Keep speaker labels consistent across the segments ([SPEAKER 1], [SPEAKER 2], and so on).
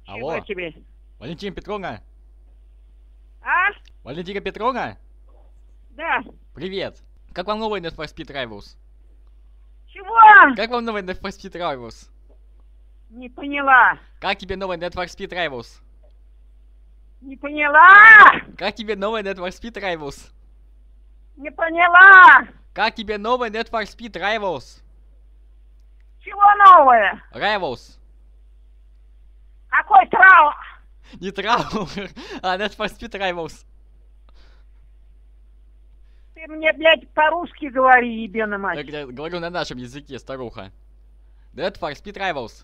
[SPEAKER 1] Чего
[SPEAKER 2] Алло,
[SPEAKER 1] тебе?
[SPEAKER 2] Валентина Петровна?
[SPEAKER 1] А?
[SPEAKER 2] Валентина Петровна?
[SPEAKER 1] Да.
[SPEAKER 2] Привет. Как вам новый Need for Speed Rivals?
[SPEAKER 1] Чего?
[SPEAKER 2] Как вам новый Need for Speed Rivals?
[SPEAKER 1] Не поняла.
[SPEAKER 2] Как тебе новый Need for Speed Rivals?
[SPEAKER 1] Не поняла.
[SPEAKER 2] Как тебе новый Need for Speed Rivals?
[SPEAKER 1] Не поняла.
[SPEAKER 2] Как тебе новый Need for Speed Rivals?
[SPEAKER 1] Чего новое?
[SPEAKER 2] Rivals.
[SPEAKER 1] Какой трау?
[SPEAKER 2] Не Traveler, а Need for Speed Rivals.
[SPEAKER 1] Ты мне, блядь, по-русски говори, ебена мать.
[SPEAKER 2] Так я говорю на нашем языке, старуха. Need for Speed Rivals.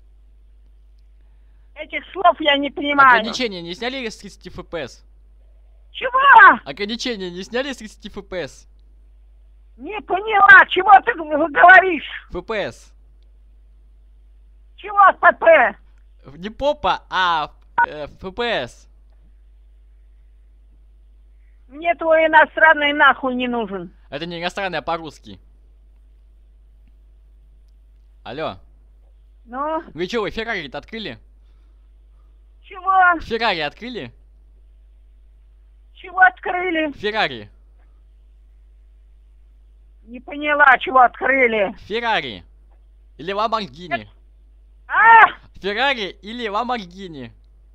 [SPEAKER 1] Этих слов я не понимаю.
[SPEAKER 2] Ограничения не сняли с 30 FPS?
[SPEAKER 1] Чего?
[SPEAKER 2] Ограничения не сняли с 30 FPS?
[SPEAKER 1] Не поняла. Чего ты говоришь?
[SPEAKER 2] FPS.
[SPEAKER 1] Чего ПП?
[SPEAKER 2] Не попа, а FPS.
[SPEAKER 1] Мне твой иностранный нахуй не нужен.
[SPEAKER 2] Это не иностранное, а по-русски. Алло.
[SPEAKER 1] Ну?
[SPEAKER 2] Вы что, вы Феррари-то открыли?
[SPEAKER 1] Чего?
[SPEAKER 2] Феррари открыли?
[SPEAKER 1] Чего открыли?
[SPEAKER 2] Феррари.
[SPEAKER 1] Не поняла, чего открыли.
[SPEAKER 2] Феррари. Или Ламборгини.
[SPEAKER 1] А?
[SPEAKER 2] Феррари или Ламборгини.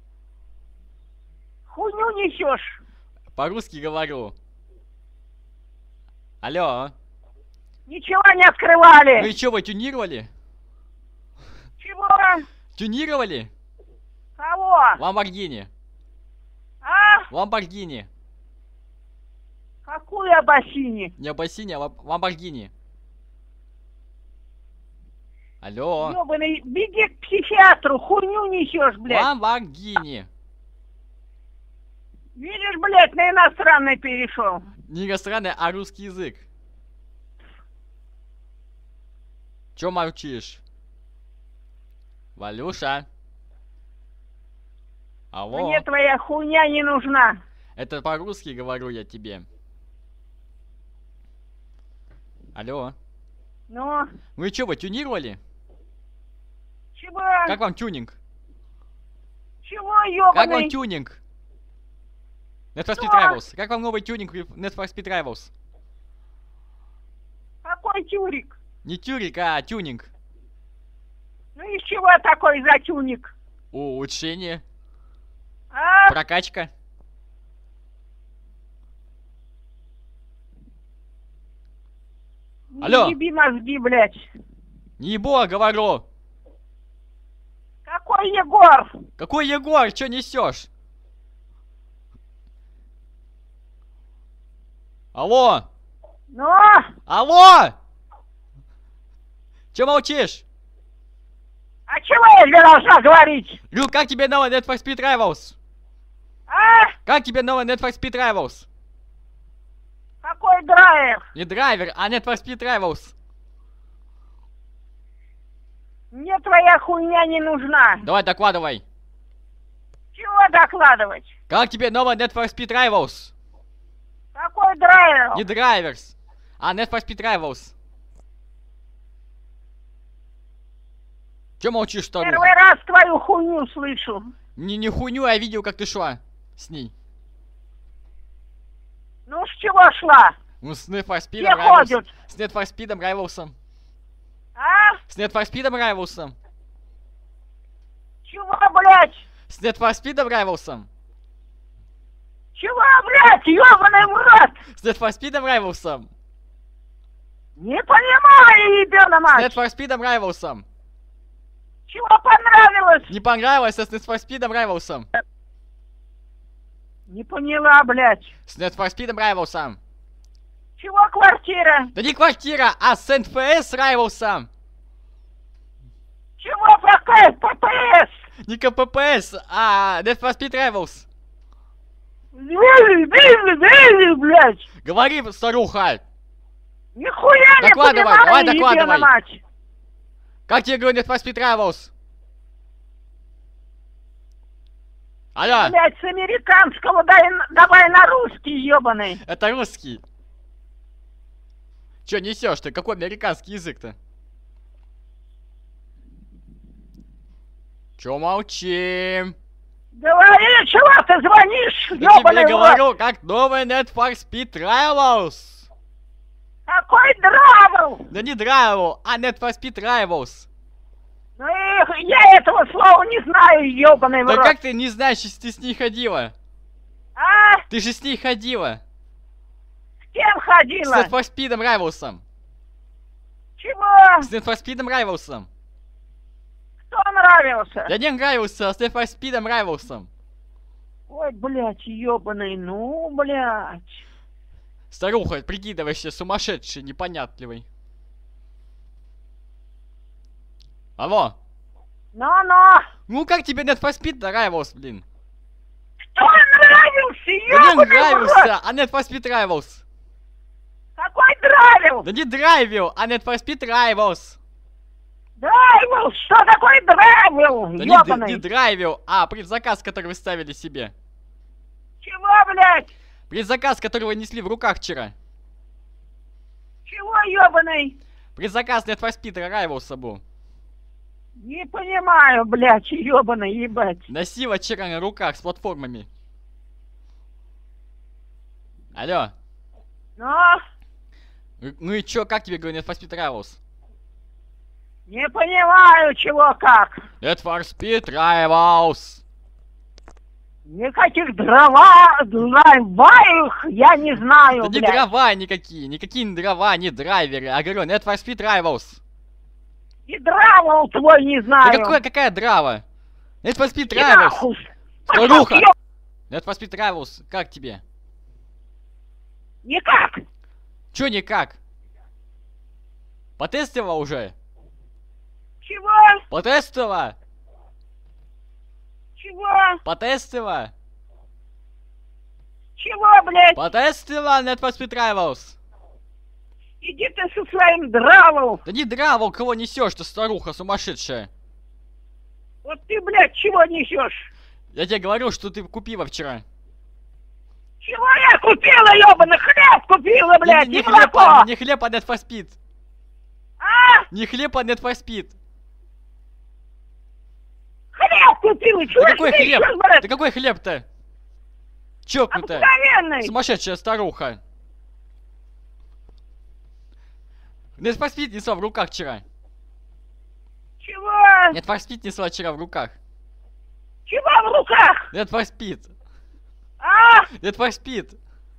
[SPEAKER 1] Хуйню несешь.
[SPEAKER 2] По-русски говорю. Алло.
[SPEAKER 1] Ничего не открывали.
[SPEAKER 2] Ну и что, вы тюнировали?
[SPEAKER 1] Чего?
[SPEAKER 2] Тюнировали?
[SPEAKER 1] Кого?
[SPEAKER 2] Ламборгини.
[SPEAKER 1] А?
[SPEAKER 2] Ламборгини.
[SPEAKER 1] Какую обосини?
[SPEAKER 2] Не Абассини, а Ламборгини. Алло.
[SPEAKER 1] Ёбаный, беги к психиатру, хуйню несешь, блядь.
[SPEAKER 2] Ламборгини.
[SPEAKER 1] Видишь, блядь, на иностранный перешел.
[SPEAKER 2] Не иностранный, а русский язык. Чё молчишь? Валюша? Алло?
[SPEAKER 1] Мне твоя хуйня не нужна.
[SPEAKER 2] Это по-русски говорю я тебе. Алло?
[SPEAKER 1] Ну?
[SPEAKER 2] Ну и чё, вы тюнировали?
[SPEAKER 1] Чего?
[SPEAKER 2] Как вам тюнинг?
[SPEAKER 1] Чего,
[SPEAKER 2] Как вам
[SPEAKER 1] ёбаный?
[SPEAKER 2] тюнинг? Need for Speed
[SPEAKER 1] Что?
[SPEAKER 2] Rivals. Как вам новый тюнинг Need for Speed Rivals?
[SPEAKER 1] Какой тюрик?
[SPEAKER 2] Не тюрик, а тюнинг.
[SPEAKER 1] Ну из чего такой затюник?
[SPEAKER 2] Улучшение.
[SPEAKER 1] А?
[SPEAKER 2] Прокачка. Алло.
[SPEAKER 1] Не еби мозги, блядь.
[SPEAKER 2] Не ебу, а говорю.
[SPEAKER 1] Какой Егор?
[SPEAKER 2] Какой Егор? Чё несешь? Алло?
[SPEAKER 1] Ну?
[SPEAKER 2] Алло? Чё молчишь?
[SPEAKER 1] А чего я тебе должна говорить?
[SPEAKER 2] Говорю, как тебе новый Need for Speed Rivals?
[SPEAKER 1] А?
[SPEAKER 2] Как тебе новый Need for Speed Rivals?
[SPEAKER 1] Какой драйв?
[SPEAKER 2] Не драйвер, а Need for Speed Rivals.
[SPEAKER 1] Мне твоя хуйня не нужна.
[SPEAKER 2] Давай, докладывай.
[SPEAKER 1] Чего докладывать?
[SPEAKER 2] Как тебе новый Need for Speed Rivals?
[SPEAKER 1] Какой драйв?
[SPEAKER 2] Не драйверс, а Need for Speed Rivals. Чё молчишь, старуха?
[SPEAKER 1] Первый раз твою хуйню слышу.
[SPEAKER 2] Не хуйню, а я видел, как ты шла с ней.
[SPEAKER 1] Ну с чего шла?
[SPEAKER 2] Ну, с Need for Speed
[SPEAKER 1] Все
[SPEAKER 2] Rivals.
[SPEAKER 1] ходят.
[SPEAKER 2] С Need for Speed Rivals.
[SPEAKER 1] А?
[SPEAKER 2] С Need for Speed Rivals.
[SPEAKER 1] Чего, блядь?
[SPEAKER 2] С Need for Speed Rivals.
[SPEAKER 1] Чего, блядь, ёбаный мрат?
[SPEAKER 2] С Need for Speed Rivals.
[SPEAKER 1] Не понимаю, ебена
[SPEAKER 2] С
[SPEAKER 1] мать.
[SPEAKER 2] Need for Speed Rivals.
[SPEAKER 1] Чего понравилось?
[SPEAKER 2] Не понравилось, а с Need for Speed Rivals.
[SPEAKER 1] Не поняла, блядь.
[SPEAKER 2] С Need for Speed Rivals.
[SPEAKER 1] Чего квартира?
[SPEAKER 2] Да не квартира, а с NFS Rivals.
[SPEAKER 1] Чего какая ППС?
[SPEAKER 2] Не КППС, а Need for Speed Rivals.
[SPEAKER 1] Блядь.
[SPEAKER 2] Говори, старуха.
[SPEAKER 1] Нихуя не
[SPEAKER 2] Докладывай,
[SPEAKER 1] понимаю,
[SPEAKER 2] давай,
[SPEAKER 1] ебена
[SPEAKER 2] докладывай.
[SPEAKER 1] мать.
[SPEAKER 2] Как тебе говорю Need for Speed Rivals? Алло,
[SPEAKER 1] Блядь, с американского давай на русский, ебаный.
[SPEAKER 2] это русский. Чё несешь ты? Какой американский язык-то? Чё молчим?
[SPEAKER 1] Говори, чего ты звонишь,
[SPEAKER 2] Я
[SPEAKER 1] ёбаный
[SPEAKER 2] тебе
[SPEAKER 1] в рот?
[SPEAKER 2] говорю, как новый Need for Speed Rivals.
[SPEAKER 1] Какой драбл?
[SPEAKER 2] Да не Drival, а Need for Speed Rivals.
[SPEAKER 1] Ну и я этого слова не знаю, ёбаный в
[SPEAKER 2] Да
[SPEAKER 1] рот.
[SPEAKER 2] как ты не знаешь, если ты с ней ходила?
[SPEAKER 1] А?
[SPEAKER 2] Ты же с ней ходила.
[SPEAKER 1] С кем
[SPEAKER 2] С
[SPEAKER 1] ходила?
[SPEAKER 2] Need for Speed Rivals.
[SPEAKER 1] Чего?
[SPEAKER 2] С Need for Speed Rivals.
[SPEAKER 1] Кто нравился?
[SPEAKER 2] Да не нравился, а с Need for Speed Rivals.
[SPEAKER 1] Ой, блядь, ёбаный, ну, блядь.
[SPEAKER 2] Старуха, прикидываешься сумасшедший, непонятливый. Алло.
[SPEAKER 1] Ну-ну.
[SPEAKER 2] Ну как тебе Need for Speed Rivals, блин?
[SPEAKER 1] Кто нравился,
[SPEAKER 2] Да не
[SPEAKER 1] ёбаный в рот?
[SPEAKER 2] нравился, а Need for Speed Rivals.
[SPEAKER 1] Какой драйвил?
[SPEAKER 2] Да не драйвил, а Need for Speed Rivals.
[SPEAKER 1] Драйвил? Что такое драйвил,
[SPEAKER 2] Да
[SPEAKER 1] ёбаный?
[SPEAKER 2] не драйвил, а предзаказ, который вы ставили себе.
[SPEAKER 1] Чего, блядь?
[SPEAKER 2] Предзаказ, который вы несли в руках вчера.
[SPEAKER 1] Чего, ёбаный?
[SPEAKER 2] Предзаказ Need for Speed Rivals был.
[SPEAKER 1] Не понимаю, блядь, ёбаный, ебать.
[SPEAKER 2] Носила вчера на руках с платформами. Алло.
[SPEAKER 1] Ну,
[SPEAKER 2] Ну и чё, как тебе говорю Need for Speed Rivals?
[SPEAKER 1] не понимаю, чего как.
[SPEAKER 2] Need for Speed Rivals.
[SPEAKER 1] Никаких драйваев я не знаю,
[SPEAKER 2] Да не
[SPEAKER 1] блядь.
[SPEAKER 2] дрова никакие, никакие не дрова, не драйверы. А говорю, Need for Speed Rivals.
[SPEAKER 1] И драйвал твой не знаю.
[SPEAKER 2] Да какая драва? Need for Speed
[SPEAKER 1] И
[SPEAKER 2] Rivals.
[SPEAKER 1] нахуй.
[SPEAKER 2] Старуха.
[SPEAKER 1] Пошёл,
[SPEAKER 2] Need for Speed Rivals, как тебе?
[SPEAKER 1] никак.
[SPEAKER 2] Чё никак? Потестила уже?
[SPEAKER 1] Чего?
[SPEAKER 2] Потестила?
[SPEAKER 1] Чего?
[SPEAKER 2] Потестила?
[SPEAKER 1] Чего, блядь?
[SPEAKER 2] Потестила Need for Speed Rivals?
[SPEAKER 1] Иди ты со своим драйвом.
[SPEAKER 2] Да не драва, кого несешь, ты старуха сумасшедшая.
[SPEAKER 1] Вот ты, блядь, чего несешь?
[SPEAKER 2] Я тебе говорю, что ты купила вчера.
[SPEAKER 1] Чего я купила, ёбаный? Хлеб купила, блядь,
[SPEAKER 2] не
[SPEAKER 1] и
[SPEAKER 2] хлеб,
[SPEAKER 1] молоко.
[SPEAKER 2] не хлеб, а Need for Speed.
[SPEAKER 1] А?
[SPEAKER 2] Не хлеб, а Need for Speed.
[SPEAKER 1] Хлеб купила, чего
[SPEAKER 2] Да какой
[SPEAKER 1] ты
[SPEAKER 2] хлеб?
[SPEAKER 1] ещё, блядь?
[SPEAKER 2] Да какой хлеб-то? Чокнутая.
[SPEAKER 1] Обыкновенный.
[SPEAKER 2] Сумасшедшая старуха. Need for Speed несла в руках вчера.
[SPEAKER 1] Чего?
[SPEAKER 2] Need for Speed несла вчера в руках.
[SPEAKER 1] Чего в руках?
[SPEAKER 2] Need for Speed.
[SPEAKER 1] А?
[SPEAKER 2] Need for Speed.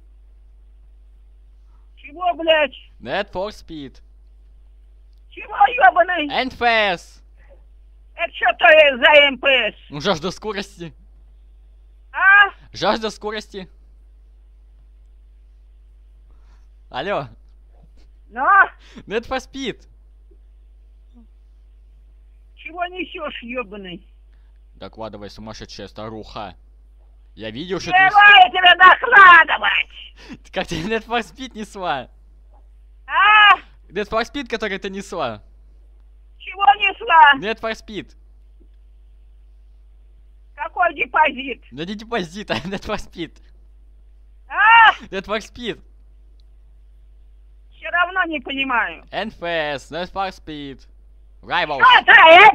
[SPEAKER 1] Чего, блядь?
[SPEAKER 2] Need for Speed.
[SPEAKER 1] Чего, ёбаный?
[SPEAKER 2] NFS.
[SPEAKER 1] Это что то за МПС?
[SPEAKER 2] Ну, жажда скорости.
[SPEAKER 1] А?
[SPEAKER 2] Жажда скорости. Алло.
[SPEAKER 1] Ну?
[SPEAKER 2] Need for Speed.
[SPEAKER 1] Чего несешь, ёбаный?
[SPEAKER 2] Докладывай, сумасшедшая старуха. Я видел, что
[SPEAKER 1] Чего я тебе докладывать?
[SPEAKER 2] ты... Как ты Need for Speed несла?
[SPEAKER 1] А?
[SPEAKER 2] Need for Speed, который ты несла.
[SPEAKER 1] Чего несла?
[SPEAKER 2] Need for Speed.
[SPEAKER 1] Какой депозит?
[SPEAKER 2] Да не депозит, а Need for Speed.
[SPEAKER 1] А?
[SPEAKER 2] Need for Speed.
[SPEAKER 1] Все равно не понимаю.
[SPEAKER 2] NFS, Need for Speed. Rivals.
[SPEAKER 1] Это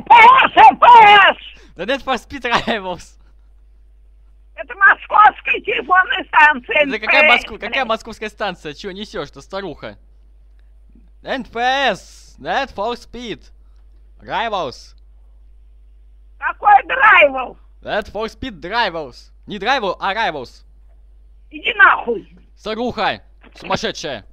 [SPEAKER 1] МПС!
[SPEAKER 2] Да Need for Speed Rivals.
[SPEAKER 1] Это московская телефонная станция.
[SPEAKER 2] Да какая московская станция? Чего несешь-то, старуха? NFS, Need for Speed. Rivals.
[SPEAKER 1] Какой драйвел?
[SPEAKER 2] Need for Speed Rivals. Не Rivals, а Rivals.
[SPEAKER 1] Иди нахуй.
[SPEAKER 2] Старуха, сумасшедшая.